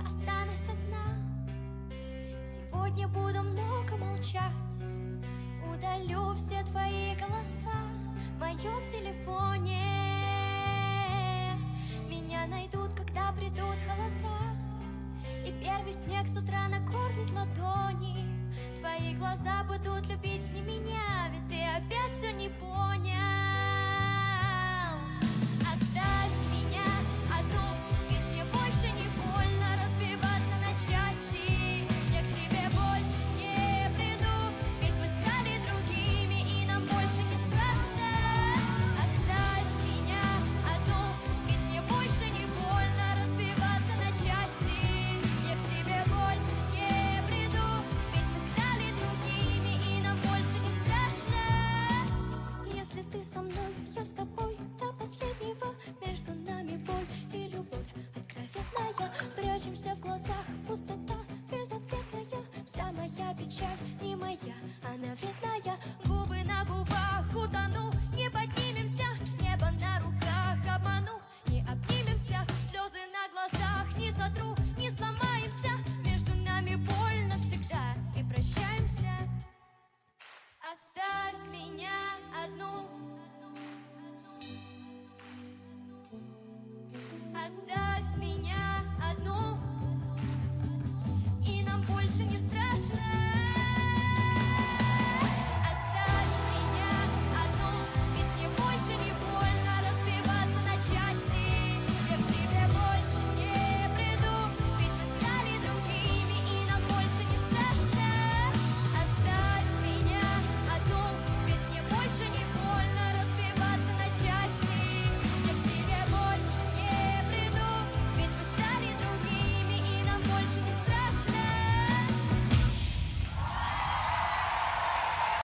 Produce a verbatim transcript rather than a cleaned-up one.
останусь одна. Сегодня буду много молчать. Удалю все твои голоса в моем телефоне. Меня найдут, когда придут холода, и первый снег с утра накормит ладони. Твои глаза будут любить не меня, ведь ты опять все не понял. Оставь меня одну, ведь мне больше не больно разбиваться на части. Я к тебе больше не приду, ведь мы стали другими, и нам больше не страшно. Оставь меня одну, ведь мне больше не больно разбиваться на части. Я к тебе больше не приду, ведь мы стали другими, и нам больше не страшно. Если ты со мной, я с тобой до последнего. Между нами боль и любовь откровенная. Прячемся в глазах, пустота безответная. Вся моя печаль не моя, она вредная.